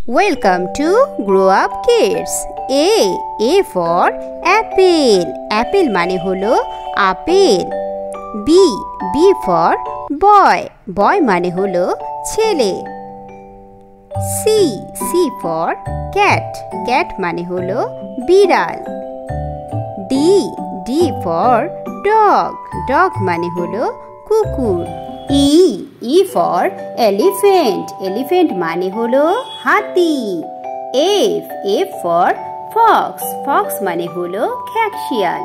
Welcome to Grow Up Kids. A for apple. Apple মানে হলো apple. B for boy. Boy মানে হলো ছেলে। C for cat. Cat মানে হলো বিড়াল। D for dog. Dog মানে হলো কুকুর। E for elephant. Elephant মানে হলো হাতি। F for fox. Fox মানে হলো খ্যাকশিয়াল।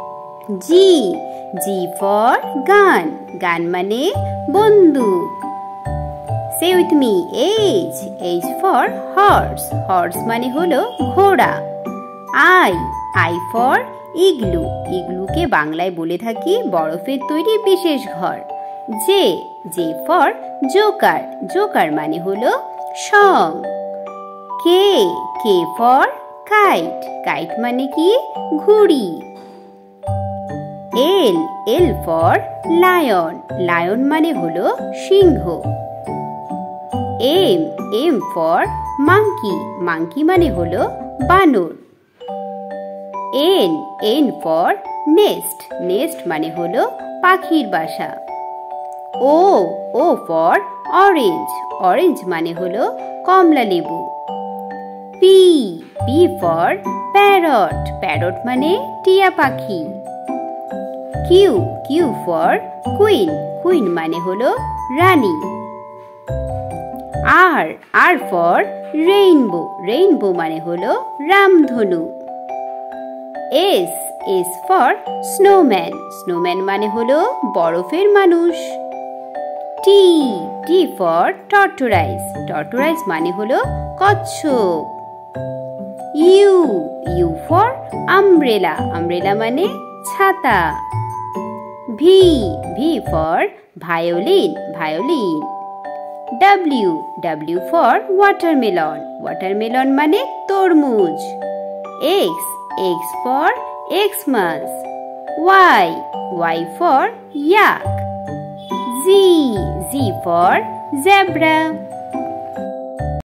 G for gun. Gun মানে বন্দুক। Say with me, H for horse. Horse মানে হলো ঘোড়া। I for igloo. Igloo কে বাংলায় বলে থাকি বরফের তৈরি বিশেষ ঘর। J for joker. Joker মানে হলো শং। K for kite. Kite মানে কি ঘুড়ি। L for lion. Lion মানে হলো সিংহ। M for monkey. Monkey মানে হলো বানর। N for nest. Nest মানে হলো পাখির বাসা। O for orange. Orange মানে হলো কমলা লেবু। P for parrot. Parrot মানে টিয়া পাখি। Q for queen. Queen মানে হলো রানী। R for rainbow. Rainbow মানে হলো রামধনু। S for snowman. Snowman মানে হলো বরফের মানুষ। T for tortoise. Tortoise মানে হলো কচ্ছপ। U for umbrella. Umbrella মানে ছাতা। V for violin. Violin। W for watermelon. Watermelon মানে তরমুজ। X for Xmas. Y for yak. Z for zebra.